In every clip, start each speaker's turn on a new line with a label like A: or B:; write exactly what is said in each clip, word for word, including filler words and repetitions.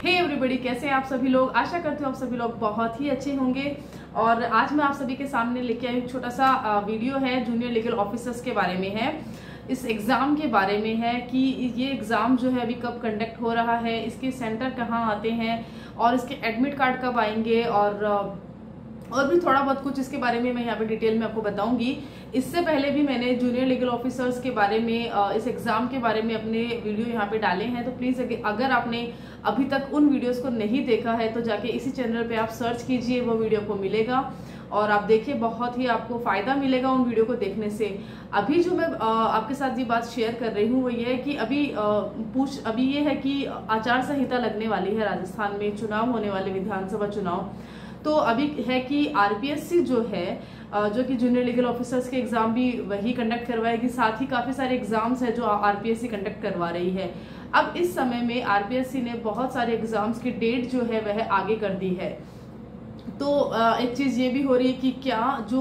A: Hey everybody, कैसे हैं आप सभी लोग। आशा करती हूँ आप सभी लोग बहुत ही अच्छे होंगे। और आज मैं आप सभी के सामने लेके आई एक छोटा सा वीडियो है, जूनियर लीगल ऑफिसर्स के बारे में है। इस एग्ज़ाम के बारे में है कि ये एग्ज़ाम जो है अभी कब कंडक्ट हो रहा है, इसके सेंटर कहाँ आते हैं और इसके एडमिट कार्ड कब आएंगे, और और भी थोड़ा बहुत कुछ इसके बारे में मैं यहाँ पे डिटेल में आपको बताऊंगी। इससे पहले भी मैंने जूनियर लीगल ऑफिसर्स के बारे में, इस एग्ज़ाम के बारे में अपने वीडियो यहाँ पे डाले हैं। तो प्लीज़ अगर आपने अभी तक उन वीडियोस को नहीं देखा है तो जाके इसी चैनल पे आप सर्च कीजिए, वो वीडियो को मिलेगा और आप देखिए, बहुत ही आपको फ़ायदा मिलेगा उन वीडियो को देखने से। अभी जो मैं आपके साथ ये बात शेयर कर रही हूँ वो ये है कि अभी पूछ अभी ये है कि आचार संहिता लगने वाली है राजस्थान में, चुनाव होने वाले विधानसभा चुनाव। तो अभी है कि आरपीएससी जो है, जो कि जूनियर लीगल ऑफिसर्स के एग्जाम भी वही कंडक्ट करवाएगी, साथ ही काफ़ी सारे एग्जाम्स हैं जो आरपीएससी कंडक्ट करवा रही है। अब इस समय में आरपीएससी ने बहुत सारे एग्जाम्स की डेट जो है वह आगे कर दी है। तो एक चीज़ ये भी हो रही है कि क्या जो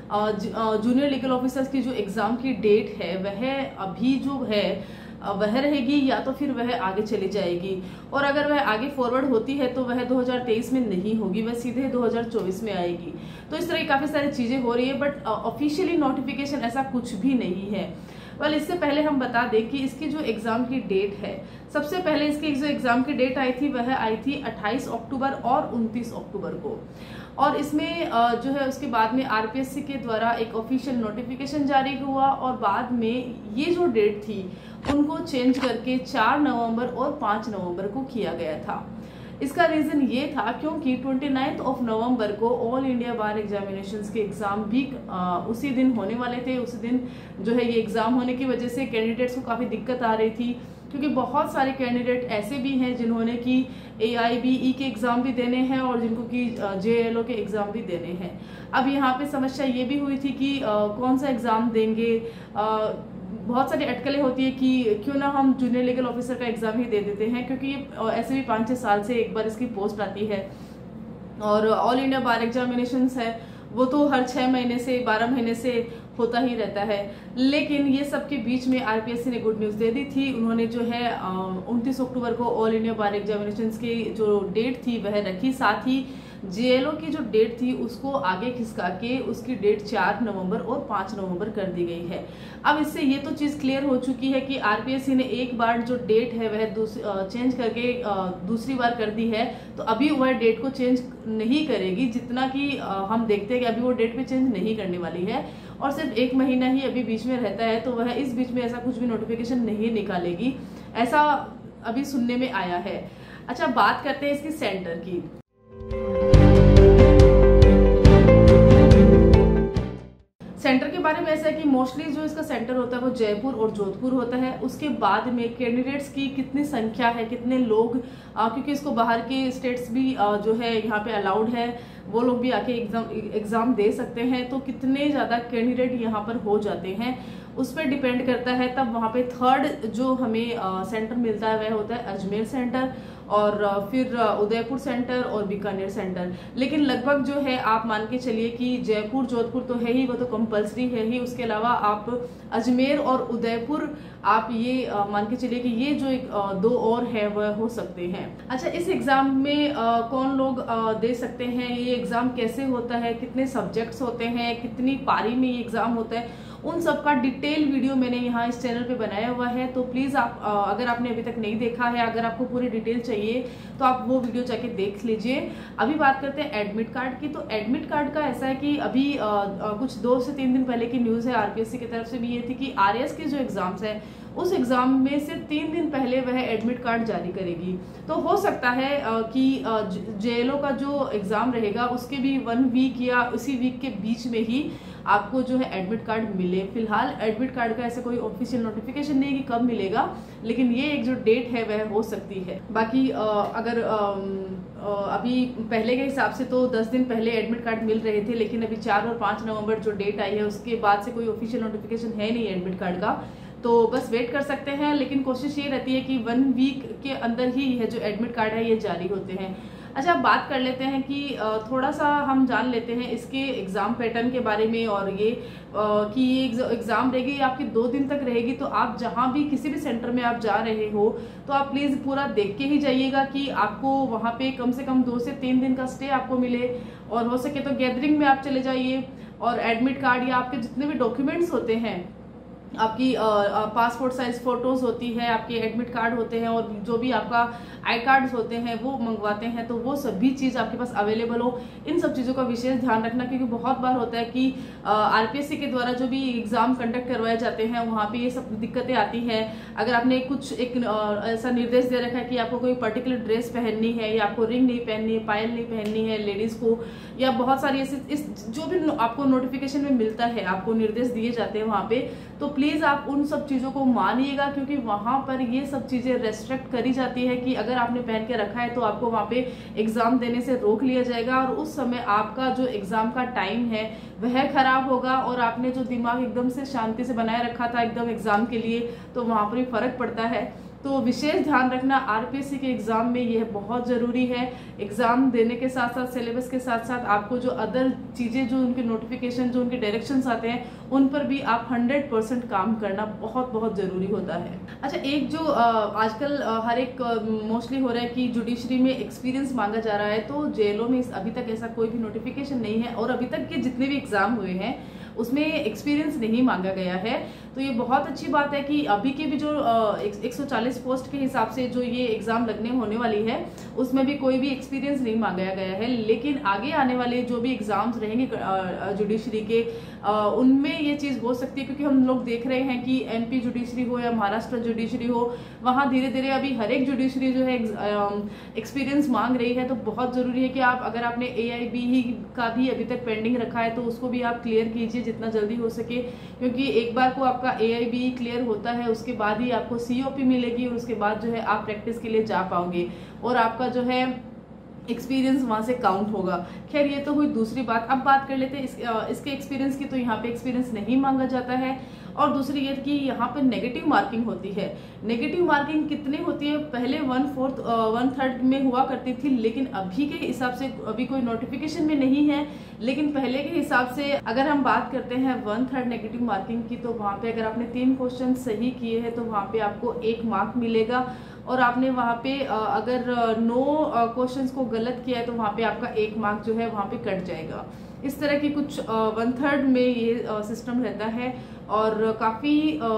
A: जूनियर लीगल ऑफिसर्स की जो एग्ज़ाम की डेट है वह अभी जो है वह रहेगी या तो फिर वह आगे चली जाएगी, और अगर वह आगे फॉरवर्ड होती है तो वह दो हज़ार तेईस में नहीं होगी, वह सीधे दो हज़ार चौबीस में आएगी। तो इस तरह की काफ़ी सारी चीज़ें हो रही है, बट ऑफिशियली नोटिफिकेशन ऐसा कुछ भी नहीं है। वेल, इससे पहले हम बता दें कि इसकी जो एग्ज़ाम की डेट है, सबसे पहले इसकी जो एग्ज़ाम की डेट आई थी वह आई थी अट्ठाईस अक्टूबर और उनतीस अक्टूबर को, और इसमें जो है उसके बाद में आरपीएससी के द्वारा एक ऑफिशियल नोटिफिकेशन जारी हुआ, और बाद में ये जो डेट थी उनको चेंज करके चार नवंबर और पाँच नवंबर को किया गया था। इसका रीज़न ये था क्योंकि उनतीस ऑफ नवंबर को ऑल इंडिया बार एग्जामिनेशंस के एग्ज़ाम भी आ, उसी दिन होने वाले थे। उसी दिन जो है ये एग्ज़ाम होने की वजह से कैंडिडेट्स को काफ़ी दिक्कत आ रही थी, क्योंकि बहुत सारे कैंडिडेट ऐसे भी हैं जिन्होंने कि ए आई बी ई के एग्ज़ाम भी देने हैं और जिनको कि जे एल ओ के एग्ज़ाम भी देने हैं। अब यहाँ पे समस्या ये भी हुई थी कि आ, कौन सा एग्ज़ाम देंगे। आ, बहुत सारी अटकलें होती है कि क्यों ना हम जूनियर लीगल ऑफिसर का एग्ज़ाम ही दे देते हैं, क्योंकि ये ऐसे भी पाँच छः साल से एक बार इसकी पोस्ट आती है, और ऑल इंडिया बार एग्जामिनेशंस है वो तो हर छः महीने से बारह महीने से होता ही रहता है। लेकिन ये सब के बीच में आरपीएससी ने गुड न्यूज़ दे दी थी। उन्होंने जो है उनतीस अक्टूबर को ऑल इंडिया बार एग्जामिनेशंस की जो डेट थी वह रखी, साथ ही जेएलओ की जो डेट थी उसको आगे खिसका के उसकी डेट चार नवंबर और पाँच नवंबर कर दी गई है। अब इससे ये तो चीज़ क्लियर हो चुकी है कि आरपीएससी ने एक बार जो डेट है वह चेंज करके दूसरी बार कर दी है, तो अभी वह डेट को चेंज नहीं करेगी, जितना कि हम देखते हैं कि अभी वो डेट पे चेंज नहीं करने वाली है, और सिर्फ एक महीना ही अभी बीच में रहता है, तो वह इस बीच में ऐसा कुछ भी नोटिफिकेशन नहीं निकालेगी, ऐसा अभी सुनने में आया है। अच्छा, बात करते हैं इसकी सेंटर की। सेंटर के बारे में ऐसा है कि मोस्टली जो इसका सेंटर होता है वो जयपुर और जोधपुर होता है। उसके बाद में कैंडिडेट्स की कितनी संख्या है, कितने लोग, आ, क्योंकि इसको बाहर के स्टेट्स भी आ, जो है यहाँ पे अलाउड है, वो लोग भी आके एग्जाम एग्ज़ाम दे सकते हैं, तो कितने ज़्यादा कैंडिडेट यहाँ पर हो जाते हैं उस पर डिपेंड करता है। तब वहाँ पे थर्ड जो हमें आ, सेंटर मिलता है वह होता है अजमेर सेंटर, और फिर उदयपुर सेंटर और बीकानेर सेंटर। लेकिन लगभग जो है आप मान के चलिए कि जयपुर जोधपुर तो है ही, वो तो कंपलसरी है ही, उसके अलावा आप अजमेर और उदयपुर आप ये आ, मान के चलिए कि ये जो एक आ, दो और है वह हो सकते हैं। अच्छा, इस एग्ज़ाम में आ, कौन लोग आ, दे सकते हैं, ये एग्ज़ाम कैसे होता है, कितने सब्जेक्ट्स होते हैं, कितनी पारी में ये एग्ज़ाम होता है, उन सब का डिटेल वीडियो मैंने यहाँ इस चैनल पे बनाया हुआ है। तो प्लीज़ आप अगर आपने अभी तक नहीं देखा है, अगर आपको पूरी डिटेल चाहिए तो आप वो वीडियो जाके देख लीजिए। अभी बात करते हैं एडमिट कार्ड की। तो एडमिट कार्ड का ऐसा है कि अभी आ, आ, कुछ दो से तीन दिन पहले की न्यूज़ है, आरपीएससी की तरफ से भी ये थी कि आरएएस के जो एग्ज़ाम्स हैं उस एग्ज़ाम में से तीन दिन पहले वह एडमिट कार्ड जारी करेगी। तो हो सकता है आ, कि जेएलओ का जो एग्ज़ाम रहेगा उसके भी वन वीक या उसी वीक के बीच में ही आपको जो है एडमिट कार्ड मिले। फिलहाल एडमिट कार्ड का ऐसे कोई ऑफिशियल नोटिफिकेशन नहीं है कि कब मिलेगा, लेकिन ये एक जो डेट है वह हो सकती है। बाकी आ, अगर आ, आ, अभी पहले के हिसाब से तो दस दिन पहले एडमिट कार्ड मिल रहे थे, लेकिन अभी चार और पाँच नवंबर जो डेट आई है उसके बाद से कोई ऑफिशियल नोटिफिकेशन है नहीं एडमिट कार्ड का, तो बस वेट कर सकते हैं। लेकिन कोशिश ये रहती है कि वन वीक के अंदर ही है जो एडमिट कार्ड है ये जारी होते हैं। अच्छा, अब बात कर लेते हैं कि थोड़ा सा हम जान लेते हैं इसके एग्जाम पैटर्न के बारे में, और ये कि ये एग्जाम रहेगी आपकी दो दिन तक रहेगी। तो आप जहां भी किसी भी सेंटर में आप जा रहे हो तो आप प्लीज पूरा देख के ही जाइएगा कि आपको वहां पे कम से कम दो से तीन दिन का स्टे आपको मिले, और हो सके तो गैदरिंग में आप चले जाइए, और एडमिट कार्ड या आपके जितने भी डॉक्यूमेंट्स होते हैं, आपकी पासपोर्ट साइज फोटोज होती है, आपके एडमिट कार्ड होते हैं, और जो भी आपका आई कार्ड्स होते हैं वो मंगवाते हैं, तो वो सभी चीज आपके पास अवेलेबल हो। इन सब चीजों का विशेष ध्यान रखना, क्योंकि बहुत बार होता है कि आरपीएससी के द्वारा जो भी एग्जाम कंडक्ट करवाए जाते हैं वहां पे ये सब दिक्कतें आती हैं। अगर आपने कुछ एक आ, ऐसा निर्देश दे रखा है कि आपको कोई पर्टिकुलर ड्रेस पहननी है, या आपको रिंग नहीं पहननी है, पायल नहीं पहननी है लेडीज को, या बहुत सारी ऐसी इस जो भी आपको नोटिफिकेशन में मिलता है, आपको निर्देश दिए जाते हैं वहां पे, तो प्लीज आप उन सब चीजों को मानिएगा, क्योंकि वहां पर ये सब चीजें रेस्ट्रिक्ट करी जाती है कि अगर आपने पहन के रखा है तो आपको वहां पे एग्जाम देने से रोक लिया जाएगा, और उस समय आपका जो एग्जाम का टाइम है वह खराब होगा, और आपने जो दिमाग एकदम से शांति से बनाए रखा था एकदम एग्जाम के लिए, तो वहां पर भी फर्क पड़ता है। तो विशेष ध्यान रखना आरपीएससी के एग्जाम में यह बहुत जरूरी है। एग्जाम देने के साथ साथ सिलेबस के साथ साथ आपको जो अदर चीजें, जो उनके नोटिफिकेशन, जो उनके डायरेक्शंस आते हैं, उन पर भी आप हंड्रेड परसेंट काम करना बहुत बहुत जरूरी होता है। अच्छा, एक जो आजकल हर एक मोस्टली हो रहा है कि जुडिशरी में एक्सपीरियंस मांगा जा रहा है, तो जेलों में अभी तक ऐसा कोई भी नोटिफिकेशन नहीं है, और अभी तक के जितने भी एग्जाम हुए हैं उसमें एक्सपीरियंस नहीं मांगा गया है। तो ये बहुत अच्छी बात है कि अभी के भी जो एक सौ चालीस पोस्ट के हिसाब से जो ये एग्जाम लगने होने वाली है उसमें भी कोई भी एक्सपीरियंस नहीं मांगा गया है। लेकिन आगे आने वाले जो भी एग्जाम्स रहेंगे जुडिशरी के, उनमें ये चीज हो सकती है, क्योंकि हम लोग देख रहे हैं कि एमपी जुडिशरी हो या महाराष्ट्र जुडिशरी हो, वहां धीरे धीरे अभी हर एक जुडिशरी जो है एक्सपीरियंस मांग रही है। तो बहुत जरूरी है कि आप, अगर आपने ए आई बी का भी अभी तक पेंडिंग रखा है तो उसको भी आप क्लियर कीजिए जितना जल्दी हो सके, क्योंकि एक बार को आपका ए आई बी क्लियर होता है उसके बाद ही आपको सी ओ पी मिलेगी, और उसके बाद जो है आप प्रैक्टिस के लिए जा पाओगे, और आपका जो है एक्सपीरियंस वहां से काउंट होगा। खैर, ये तो हुई दूसरी बात। अब बात कर लेते हैं इस, इसके एक्सपीरियंस की। तो यहाँ पे एक्सपीरियंस नहीं मांगा जाता है। और दूसरी ये कि यहाँ पे नेगेटिव मार्किंग होती है। नेगेटिव मार्किंग कितनी होती है? पहले वन फोर्थ वन थर्ड में हुआ करती थी, लेकिन अभी के हिसाब से अभी कोई नोटिफिकेशन में नहीं है, लेकिन पहले के हिसाब से अगर हम बात करते हैं वन थर्ड नेगेटिव मार्किंग की, तो वहाँ पे अगर आपने तीन क्वेश्चन सही किए हैं तो वहाँ पे आपको एक मार्क मिलेगा, और आपने वहाँ पे अगर नो क्वेश्चंस को गलत किया है तो वहाँ पे आपका एक मार्क जो है वहाँ पे कट जाएगा। इस तरह की कुछ वन थर्ड में ये सिस्टम रहता है, और काफ़ी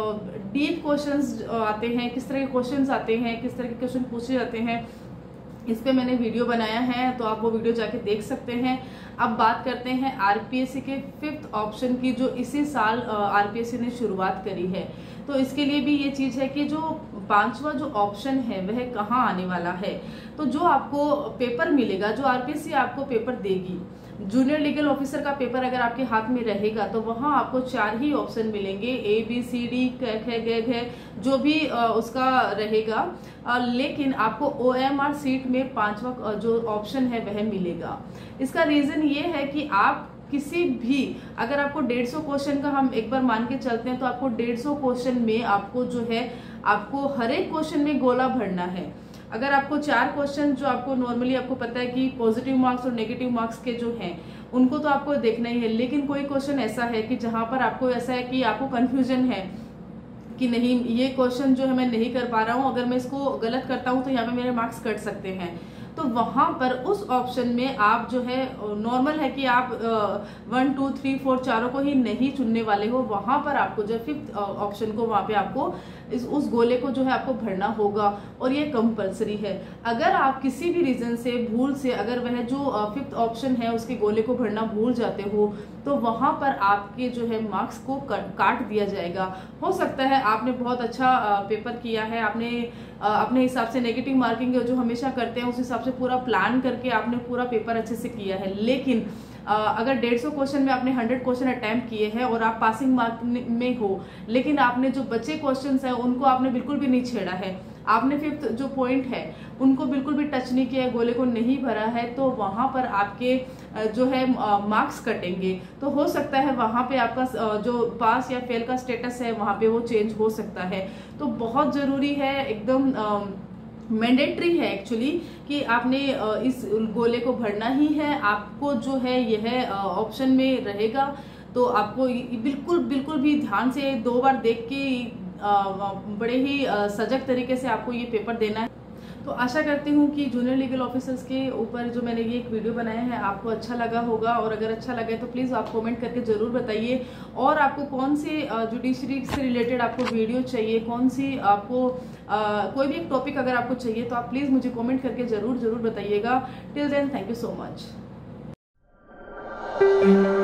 A: डीप क्वेश्चंस आते हैं। किस तरह के क्वेश्चंस आते हैं, किस तरह के क्वेश्चन पूछे जाते हैं, इस पे मैंने वीडियो बनाया है, तो आप वो वीडियो जाके देख सकते हैं। अब बात करते हैं आरपीएससी के फिफ्थ ऑप्शन की, जो इसी साल आरपीएससी ने शुरुआत करी है। तो इसके लिए भी ये चीज है कि जो पांचवा जो ऑप्शन है वह कहाँ आने वाला है। तो जो आपको पेपर मिलेगा, जो आरपीएससी आपको पेपर देगी, जूनियर लीगल ऑफिसर का पेपर अगर आपके हाथ में रहेगा तो वहां आपको चार ही ऑप्शन मिलेंगे, ए बी सी डी ख ग घ, जो भी उसका रहेगा। लेकिन आपको ओ एम आर सीट में पांचवा जो ऑप्शन है वह मिलेगा। इसका रीजन ये है कि आप किसी भी, अगर आपको डेढ़ सौ क्वेश्चन का हम एक बार मान के चलते हैं, तो आपको डेढ़ सौ क्वेश्चन में आपको जो है आपको हर एक क्वेश्चन में गोला भरना है। अगर आपको चार क्वेश्चन जो आपको नॉर्मली आपको पता है कि पॉजिटिव मार्क्स और नेगेटिव मार्क्स के जो हैं उनको तो आपको देखना ही है, लेकिन कोई क्वेश्चन ऐसा है कि जहां पर आपको ऐसा है कि आपको कंफ्यूजन है कि नहीं, ये क्वेश्चन जो है मैं नहीं कर पा रहा हूँ, अगर मैं इसको गलत करता हूँ तो यहाँ पे मेरे मार्क्स कट सकते हैं, तो वहां पर उस ऑप्शन में आप जो है नॉर्मल है कि आप वन टू थ्री फोर चारों को ही नहीं चुनने वाले हो। वहां पर आपको जो फिफ्थ ऑप्शन को वहां पे आपको इस उस गोले को जो है आपको भरना होगा, और ये कंपलसरी है। अगर आप किसी भी रीजन से भूल से अगर वह जो फिफ्थ ऑप्शन है उसके गोले को भरना भूल जाते हो तो वहां पर आपके जो है मार्क्स को काट दिया जाएगा। हो सकता है आपने बहुत अच्छा पेपर किया है, आपने अपने हिसाब से नेगेटिव मार्किंग जो हमेशा करते हैं उस हिसाब से पूरा प्लान करके आपने पूरा पेपर अच्छे से किया है, लेकिन अगर डेढ़ सौ क्वेश्चन में आपने हंड्रेड क्वेश्चन अटेम्प्ट किए हैं और आप पासिंग मार्क में हो, लेकिन आपने जो बचे क्वेश्चंस हैं उनको आपने बिल्कुल भी नहीं छेड़ा है, आपने फिफ्थ जो पॉइंट है उनको बिल्कुल भी टच नहीं किया है, गोले को नहीं भरा है, तो वहां पर आपके जो है मार्क्स कटेंगे। तो हो सकता है वहां पे आपका जो पास या फेल का स्टेटस है वहां पे वो चेंज हो सकता है। तो बहुत जरूरी है एकदम मैंडेटरी है एक्चुअली कि आपने इस गोले को भरना ही है। आपको जो है यह ऑप्शन में रहेगा, तो आपको बिल्कुल बिल्कुल भी ध्यान से दो बार देख के बड़े ही सजग तरीके से आपको ये पेपर देना है। तो आशा करती हूँ कि जूनियर लीगल ऑफिसर्स के ऊपर जो मैंने ये एक वीडियो बनाया है आपको अच्छा लगा होगा, और अगर अच्छा लगे तो प्लीज़ आप कमेंट करके ज़रूर बताइए। और आपको कौन से जुडिशरी से रिलेटेड आपको वीडियो चाहिए, कौन सी आपको आ, कोई भी एक टॉपिक अगर आपको चाहिए तो आप प्लीज़ मुझे कमेंट करके ज़रूर ज़रूर बताइएगा। Till then, thank you so much.